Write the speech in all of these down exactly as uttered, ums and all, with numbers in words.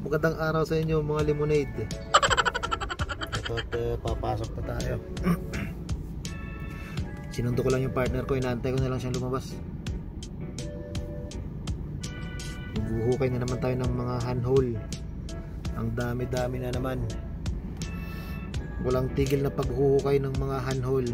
Magandang araw sa inyo mga lemonade. Ito at uh, papasok na tayo. Sinundo ko lang yung partner ko, inaantay ko na lang siyang lumabas. Bubuhukay na naman tayo ng mga handhole. Ang dami-dami na naman. Walang tigil na paghuhukay ng mga handhole.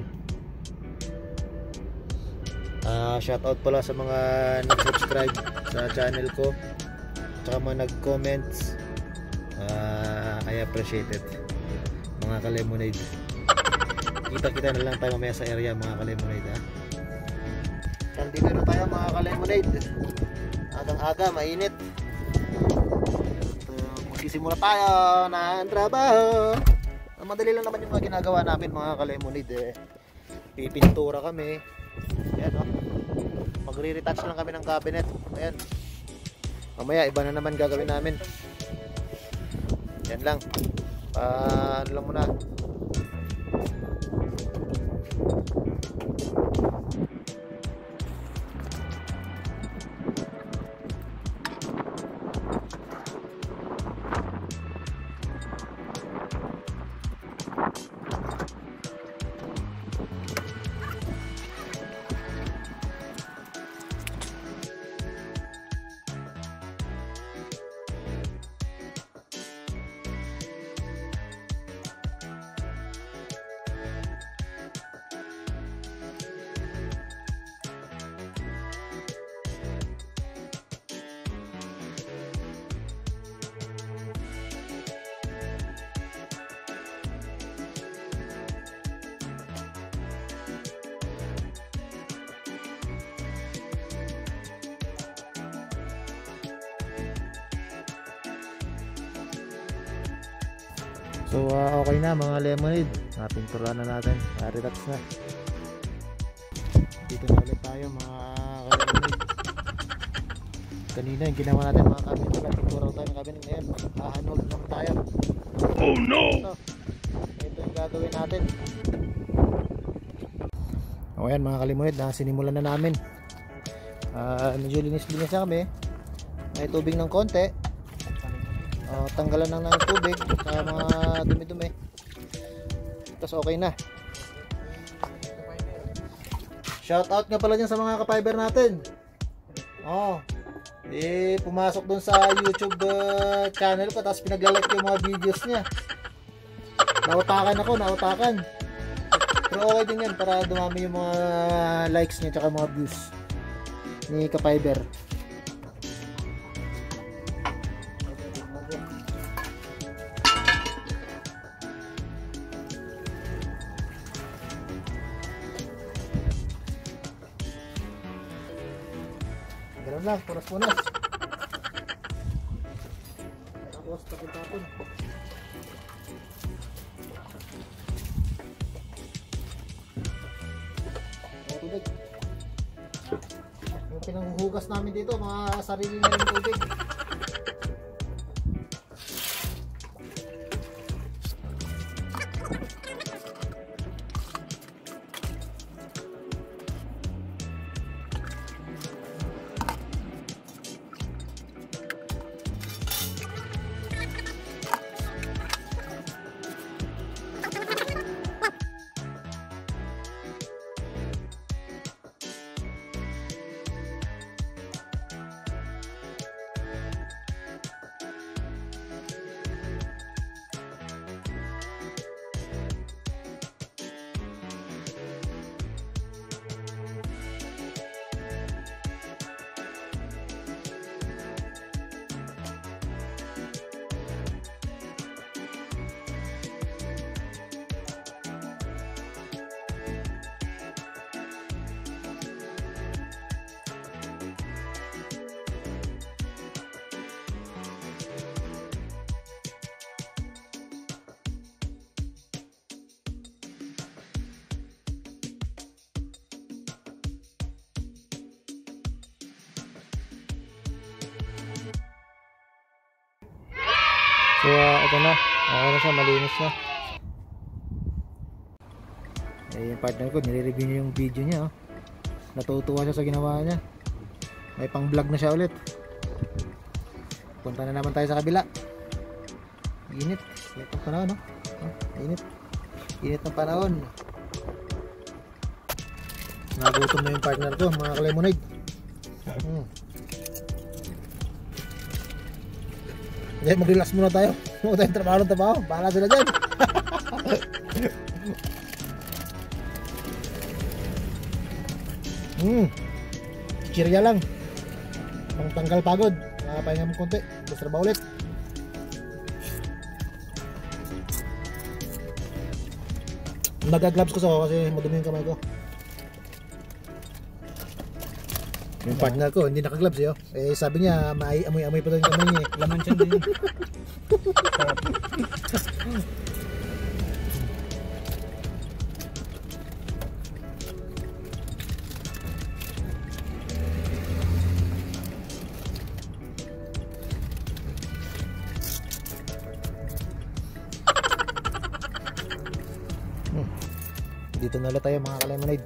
Uh, shoutout pala sa mga nag-subscribe sa channel ko, tsaka mga nag-comments. uh, I appreciate it mga ka-lemonade. Kita-kita na lang tayo mamaya sa area mga ka-lemonade, ha? Nandito na tayo mga ka-lemonade. Agang-aga, mainit. uh, Magsisimula tayo ng trabaho. Madali lang naman yung mga ginagawa namin mga ka-lemonade, eh. Pipintura kami. Ayan, oh. Magre-retouch lang kami ng cabinet. Ayan. Mamaya iba na naman gagawin namin. Yan lang. Uh, ano lang muna. So uh, okay na mga lemonade, napinturan na natin, na-retouch na. Dito na ulit tayo mga lemonade. Kanina yung ginawa natin mga cabinet, pintura tayo ng cabinet. Ngayon hahanod naman tayo. Oh no! Ito, ito yung gagawin natin. O yan mga lemonade, sinimulan na namin. uh, Medyo linis-linis na kami. May tubig ng konti. Uh, tanggalan lang ng tubig sa mga dumi-dumi, tapos okay na. Shout out nga pala dyan sa mga ka-fiber natin. Oh, eh, pumasok dun sa YouTube uh, channel ko, tapos pinaglalike yung mga videos niya. Nautakan ako, nautakan. Pero okay din yan para dumami yung mga likes niya tsaka mga views ni ka-fiber. Ganun lang, punas-punas. Tapos tapon-tapon. Tubig. Yung pinanghuhugas namin dito, mga sarili na rin tubig. So uh, ito na, okay na siya, malinis na. Eh, yung partner ko, nire-review niya yung video niya, oh. Natutuwa siya sa ginawa niya. May pang vlog na siya ulit. Punta na naman tayo sa kabila. Init. Init ng panahon, no? Oh, init. Init ng panahon. Nagutom na yung partner ko, mga ka-lemonade. Hmm. Okay, mag-relax muna tayo. Huwag tayong trabaho ng trabaho. Bahala sila dyan. Hmm. Chirya lang. Pang tanggal pagod. Nakapahinga mo konti. Gusto trabaho ulit. Nag-gloves ko sa ako kasi madumi yung kamay ko. Yung partner ko hindi naka-gloves eh, oh. Eh sabi niya may amoy-amoy pa daw yung kamay niya eh. Laman siya din. Hmm. Dito na ulit tayo mga ka-lemonade.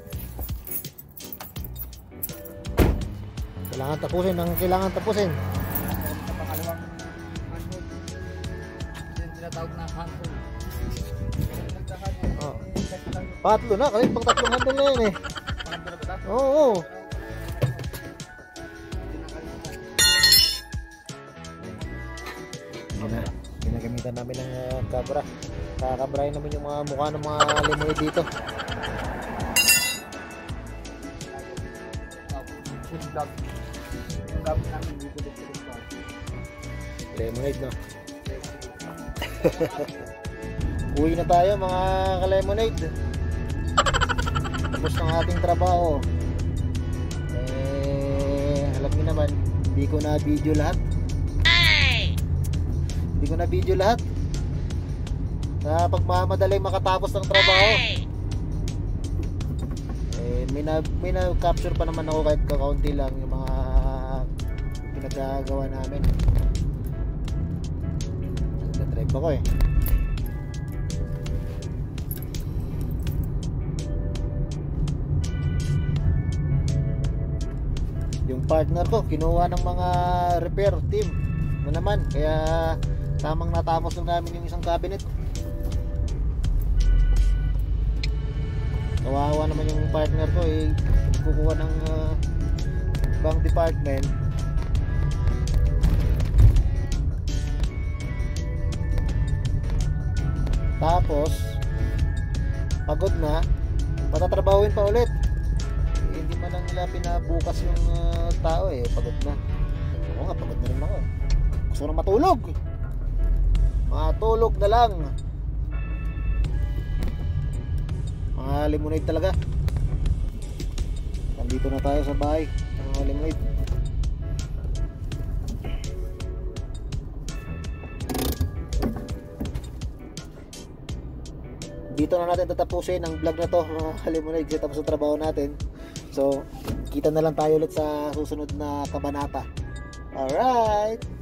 Kailangan tapusin ang kailangan tapusin. Sa pangalawang handhold. Yung tinatawag na handhold. Oh. Patlo na kasi pang tatlong handle na yun eh. Pangalawang ba? Oo. Oo. Yan na. Ginagamitan namin ng uh, camera. Kakakamerahin namin yung mga mukha ng mga lemonade dito. Food vlog. Yung gawin namin dito dito dito. Lemonade, no? Uwi na tayo mga ka-lemonade. Tapos ng ating trabaho. Eh, alam niyo naman, hindi ko na video lahat. Hindi ko na video lahat. Na pagmamadaling makatapos ng trabaho. Eh, may na, may na capture pa naman ako kahit kakaunti lang yung mga pinagagawa namin. Nag-drive ako eh. Yung partner ko kinuha ng mga repair team na naman, kaya tamang natapos lang namin yung isang cabinet. Kawawa naman yung partner ko eh, kukuha ng uh, ibang department. Tapos pagod na, patatrabahuin pa ulit. Eh, hindi man lang nila pinabukas yung uh, tao eh, pagod na. Oo nga, pagod na rin ako. Gusto ko na matulog. Matulog na lang. Mga lemonade talaga. Nandito na tayo sa bahay. Mga lemonade. Dito na natin tatapusin ang vlog na to mga lemonade kasi tapos ang trabaho natin. So kita na lang tayo ulit sa susunod na kabanata. Alright.